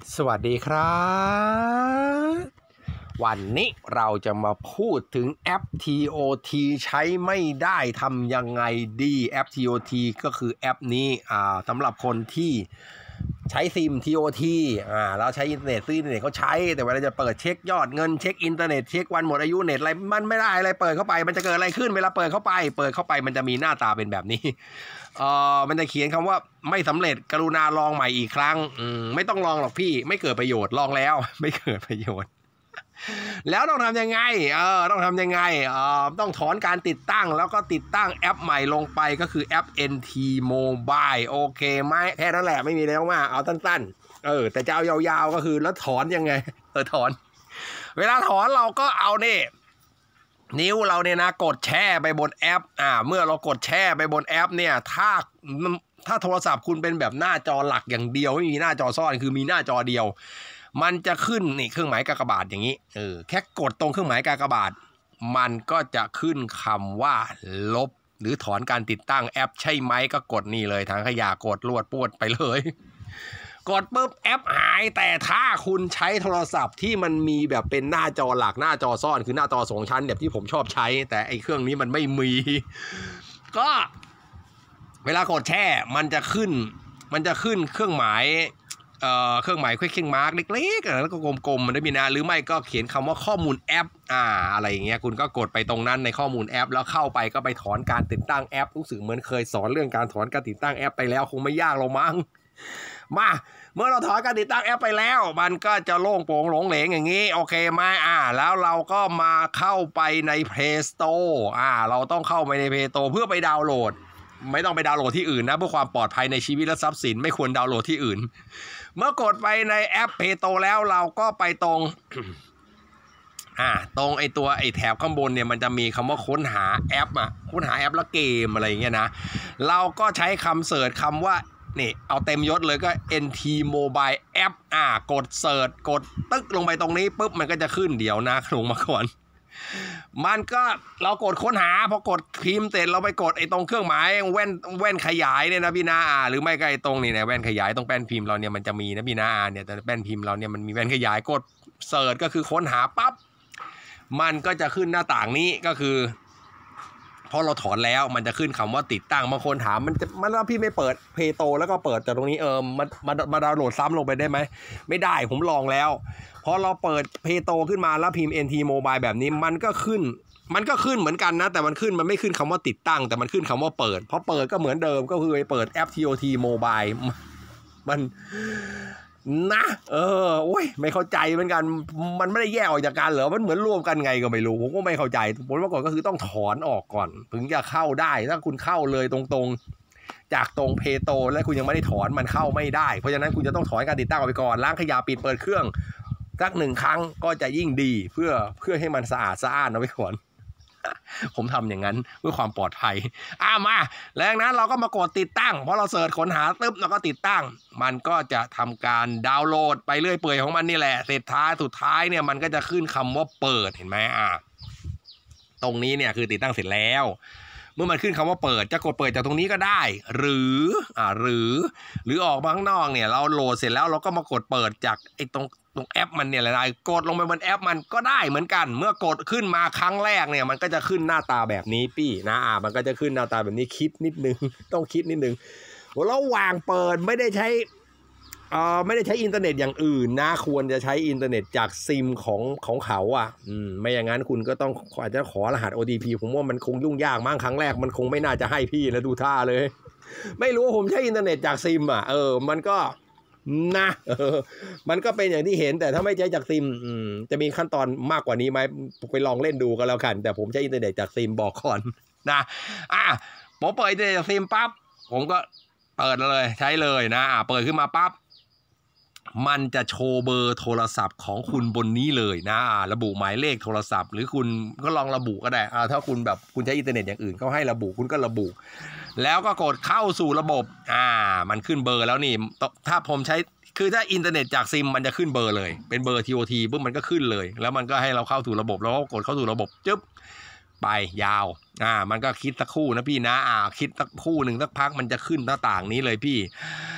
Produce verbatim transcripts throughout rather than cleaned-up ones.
สวัสดีครับวันนี้เราจะมาพูดถึงแอป ที โอ ที ใช้ไม่ได้ทำยังไงดีแอป ที โอ ที ก็คือแอปนี้อ่าสำหรับคนที่ใช้ซิม ที โอ ที อ่าแล้วใช้อินเทอร์เน็ตซื้ออินเทอร์เน็ตเขาใช้แต่เวลาจะเปิดเช็คยอดเงินเช็คอินเทอร์เน็ตเช็ควันหมดอายุเน็ตอะไรมันไม่ได้อะไรเปิดเข้าไปมันจะเกิดอะไรขึ้นเวลาเปิดเข้าไปเปิดเข้าไปมันจะมีหน้าตาเป็นแบบนี้เอ่อมันจะเขียนคำว่าไม่สำเร็จกรุณาลองใหม่อีกครั้งอืมไม่ต้องลองหรอกพี่ไม่เกิดประโยชน์ลองแล้วไม่เกิดประโยชน์แล้วต้องทำยังไงเออต้องทำยังไงเออต้องถอนการติดตั้งแล้วก็ติดตั้งแอปใหม่ลงไปก็คือแอป เอ็น ที Mobile โอเคไหมแค่นั้นแหละไม่มีแล้วมากเอาสั้นๆเออแต่จะเอายาวๆก็คือแล้วถอนยังไงเออถอนเวลาถอนเราก็เอานี่นิ้วเราเนี่ยนะกดแช่ไปบนแอปอ่าเมื่อเรากดแช่ไปบนแอปเนี่ยถ้าถ้าโทรศัพท์คุณเป็นแบบหน้าจอหลักอย่างเดียวไม่มีหน้าจอซ่อนคือมีหน้าจอเดียวมันจะขึ้นนี่เครื่องหมายกากบาทอย่างนี้เออแค่กดตรงเครื่องหมายกากบาทมันก็จะขึ้นคำว่าลบหรือถอนการติดตั้งแอปใช่ไหมก็กดนี่เลยทางขยะกดลวดปวดไปเลยกดปุ๊บแอปหายแต่ถ้าคุณใช้โทรศัพท์ที่มันมีแบบเป็นหน้าจอหลักหน้าจอซ่อนคือหน้าจอสองชั้นแบบที่ผมชอบใช้แต่ไอ้เครื่องนี้มันไม่มีก็เวลากดแช่มันจะขึ้นมันจะขึ้นเครื่องหมายเอ่อเครื่องหมาย question mark เล็กๆแล้วก็กลมๆมันได้มีนะหรือไม่ก็เขียนคำว่าข้อมูลแอปอ่าอะไรอย่างเงี้ยคุณก็กดไปตรงนั้นในข้อมูลแอปแล้วเข้าไปก็ไปถอนการติดตั้งแอปรู้สึกเหมือนเคยสอนเรื่องการถอนการติดตั้งแอปไปแล้วคงไม่ยากหรอกมั้งมาเมื่อเราถอนการติดตั้งแอปไปแล้วมันก็จะโล่งโปร่งหลงเหลงอย่างนี้โอเคไหมอ่าแล้วเราก็มาเข้าไปใน Play Store อ่าเราต้องเข้าไปใน Play Store เพื่อไปดาวน์โหลดไม่ต้องไปดาวน์โหลดที่อื่นนะเพื่อความปลอดภัยในชีวิตและทรัพย์สินไม่ควรดาวน์โหลดที่อื่นเมื่อกดไปในแอป Play Store แล้วเราก็ไปตรง อ่าตรงไอตัวไอแถบข้างบนเนี่ยมันจะมีคำว่าค้นหาแอปอ่ะค้นหาแอปและเกมอะไรอย่างเงี้ยนะเราก็ใช้คำเสิร์ชคำว่านี่เอาเต็มยศเลยก็ เอ็น ที Mobile App อ่ากดเสิร์ชกดตึ๊กลงไปตรงนี้ปุ๊บมันก็จะขึ้นเดี๋ยวนะลงมาก่อนมันก็เรากดค้นหาพอกดพิมพ์เสร็จเราไปกดไอ้ตรงเครื่องหมายแว่นแว่นขยายเนี่ยนะพี่นาอ่าหรือไม่ก็ไอ้ตรงนี่เนี่ยแว่นขยายตรงแป้นพิมพ์เราเนี่ยมันจะมีนะพี่นาอ่าเนี่ยแต่แป้นพิมพ์เราเนี่ยมันมีแว่นขยายกดเสิร์ชก็คือค้นหาปั๊บมันก็จะขึ้นหน้าต่างนี้ก็คือพอเราถอนแล้วมันจะขึ้นคำว่าติดตั้งบางคนถามมันจะมันแล้วพี่ไม่เปิดเพย์โตแล้วก็เปิดแต่ตรงนี้เออมามามาดาวน์โหลดซ้ำลงไปได้ไหมไม่ได้ผมลองแล้วพอเราเปิดเพย์โตขึ้นมาแล้วพิมพ์ เอ็น ที Mobile แบบนี้มันก็ขึ้นมันก็ขึ้นเหมือนกันนะแต่มันขึ้นมันไม่ขึ้นคำว่าติดตั้งแต่มันขึ้นคำว่าเปิดพอเปิดก็เหมือนเดิมก็คือไปเปิดแอป ที โอ ที Mobile มันนะเออโอ้ยไม่เข้าใจเหมือนกันมันไม่ได้แยกออกจากกันเหรอมันเหมือนรวมกันไงก็ไม่รู้ผมก็ไม่เข้าใจผลปรากฏก็คือต้องถอนออกก่อนถึงจะเข้าได้ถ้าคุณเข้าเลยตรงๆจากตรงเพโตแล้วคุณยังไม่ได้ถอนมันเข้าไม่ได้เพราะฉะนั้นคุณจะต้องถอนการติดตั้งออกไปก่อนล้างขยะปิดเปิดเครื่องสักหนึ่งครั้งก็จะยิ่งดีเพื่อเพื่อให้มันสะอาดสะอ้านเอาไว้ก่อนผมทำอย่างนั้นเพื่อความปลอดภัยอ่ะมาแล้วจากนั้นเราก็มากดติดตั้งเพราะเราเสิร์ชค้นหาตึ๊บแล้วก็ติดตั้งมันก็จะทำการดาวน์โหลดไปเรื่อยเปื่อยของมันนี่แหละเสร็จท้ายสุดท้ายเนี่ยมันก็จะขึ้นคำว่าเปิดเห็นไหมอ่ะตรงนี้เนี่ยคือติดตั้งเสร็จแล้วเมื่อมันขึ้นคำว่าเปิดจะกดเปิดจากตรงนี้ก็ได้หรืออ่าหรือหรือออกมาข้างนอกเนี่ยเราโหลดเสร็จแล้วเราก็มากดเปิดจากไอ้ตรงตรงแอปมันเนี่ยแหละกดลงไปบนแอปมันก็ได้เหมือนกันเมื่อกดขึ้นมาครั้งแรกเนี่ยมันก็จะขึ้นหน้าตาแบบนี้พี่นะอ่ามันก็จะขึ้นหน้าตาแบบนี้คิดนิดนึงต้องคิดนิดนึงระหว่างเปิดไม่ได้ใช้เอ่อไม่ได้ใช้อินเทอร์เน็ตอย่างอื่นนะควรจะใช้อินเทอร์เน็ตจากซิมของของเขาอ่ะอืมไม่อย่างนั้นคุณก็ต้องอาจจะขอรหัส โอ ที พี ผมว่ามันคงยุ่งยากมากครั้งแรกมันคงไม่น่าจะให้พี่แล้วดูท่าเลยไม่รู้ผมใช้อินเทอร์เน็ตจากซิมอ่ะเออมันก็นะเออมันก็เป็นอย่างที่เห็นแต่ถ้าไม่ใช้จากซิมอืมจะมีขั้นตอนมากกว่านี้ไหมไปลองเล่นดูกันแล้วกันแต่ผมใช้อินเทอร์เน็ตจากซิมบอกก่อนนะอ่ะผมเปิดอินเทอร์เน็ตจากซิมปั๊บผมก็เปิดเลยใช้เลยนะอ่ะเปิดขึ้นมาปั๊บมันจะโชว์เบอร์โทรศัพท์ของคุณบนนี้เลยนะระบุหมายเลขโทรศัพท์หรือคุณก็ลองระบุก็ได้อ่าถ้าคุณแบบคุณใช้อินเทอร์เน็ตอย่างอื่นเขาให้ระบุคุณก็ระบุแล้วก็กดเข้าสู่ระบบอ่ามันขึ้นเบอร์แล้วนี่ถ้าผมใช้คือถ้าอินเทอร์เน็ตจากซิมมันจะขึ้นเบอร์เลยเป็นเบอร์ ที โอ ที ปุ๊บมันก็ขึ้นเลยแล้วมันก็ให้เราเข้าสู่ระบบแล้วก็กดเข้าสู่ระบบจึ๊บไปยาวอ่ามันก็คิดสักครู่นะพี่นะอ่าคิดสักครู่หนึ่งสักพักมันจะขึ้นหน้าต่างนี้เลยพี่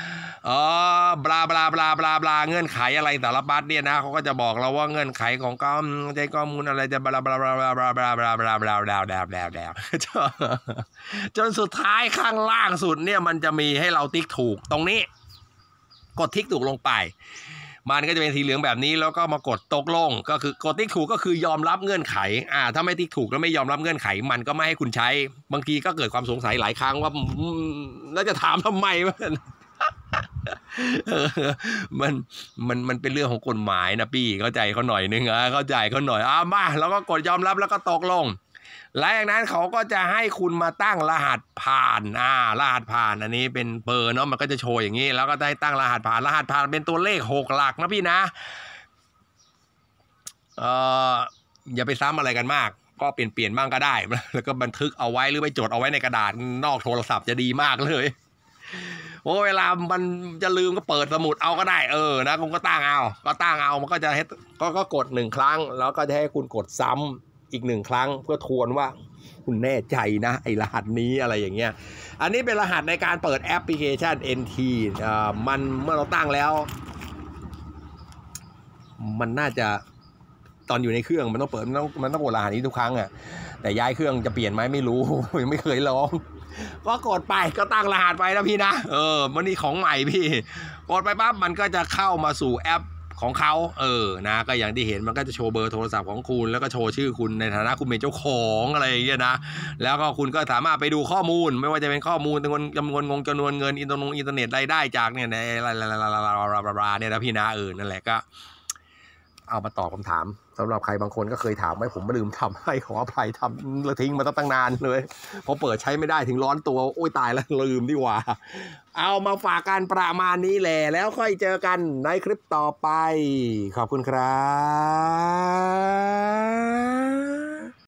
เออบลาบลาบลาบลาบลาเงื่อนไขอะไรสารพัดเนี่ยนะเขาก็จะบอกเราว่าเงื่อนไขของก็ใจข้อมูลอะไรจะบลาบลาบลาบลาบลาบลาบลาบลาบลาบลาบลาบลาบลาจนสุดท้ายข้างล่างสุดเนี่ยมันจะมีให้เราติ๊กถูกตรงนี้กดติ๊กถูกลงไปมันก็จะเป็นสีเหลืองแบบนี้แล้วก็มากดตกลงก็คือกดติ๊กถูกก็คือยอมรับเงื่อนไขอ่าถ้าไม่ติ๊กถูกแล้วไม่ยอมรับเงื่อนไขมันก็ไม่ให้คุณใช้บางทีก็เกิดความสงสัยหลายครั้งว่าแล้วจะถามทำไมมันมันมันมันเป็นเรื่องของกฎหมายนะพี่เข้าใจเขาหน่อยนึงอ่ะเข้าใจเขาหน่อยอ่ามาแล้วก็กดยอมรับแล้วก็ตกลงและอย่างนั้นเขาก็จะให้คุณมาตั้งรหัสผ่านอ่ารหัสผ่านอันนี้เป็นเบอร์เนาะมันก็จะโชว์อย่างนี้แล้วก็ได้ตั้งรหัสผ่านรหัสผ่านเป็นตัวเลขหกหลักนะพี่นะเอ่ออย่าไปซ้ำอะไรกันมากก็เปลี่ยนเปลี่ยนบ้างก็ได้แล้วก็บันทึกเอาไว้หรือไปจดเอาไว้ในกระดาษนอกโทรศัพท์จะดีมากเลยโอ้เวลามันจะลืมก็เปิดสมุดเอาก็ได้เออนะคุณก็ตั้งเอาก็ตั้งเอามันก็จะให้ก็ก็กดหนึ่งครั้งแล้วก็จะให้คุณกดซ้ำอีกหนึ่งครั้งเพื่อทวนว่าคุณแน่ใจนะไอรหัสนี้อะไรอย่างเงี้ยอันนี้เป็นรหัสในการเปิดแอปพลิเคชัน เอ็น ที อ่ามันเมื่อเราตั้งแล้วมันน่าจะตอนอยู่ในเครื่องมันต้องเปิดมันต้องมันต้องกดรหัสนี้ทุกครั้งอ่ะแต่ย้ายเครื่องจะเปลี่ยนไหมไม่รู้ยังไม่เคยลองก็กดไปก็ตั้งรหัสไปนะพี่นะเออมันนี่ของใหม่พี่กดไปปั๊บมันก็จะเข้ามาสู่แอปของเขาเออนะก็อย่างที่เห็นมันก็จะโชว์เบอร์โทรศัพท์ของคุณแล้วก็โชว์ชื่อคุณในฐานะคุณเป็นเจ้าของอะไรอย่างเงี้ยนะแล้วก็คุณก็สามารถไปดูข้อมูลไม่ว่าจะเป็นข้อมูลจำนวนจำนวนงงจำนวนเงินอินเทอร์เน็ตอินเทอร์เน็ตรายได้จากเนี่ยในเนี่ยนะพี่นะเออนั่นแหละก็เอามาตอบคำถามสำหรับใครบางคนก็เคยถามไว้ผมไม่ลืมทำให้ขออภัยทำแล้วทิ้งมาตั้งนานเลยพอเปิดใช้ไม่ได้ถึงร้อนตัวโอ้ยตายแล้วลืมดีกว่าเอามาฝากกันประมาณนี้แหละแล้วค่อยเจอกันในคลิปต่อไปขอบคุณครับ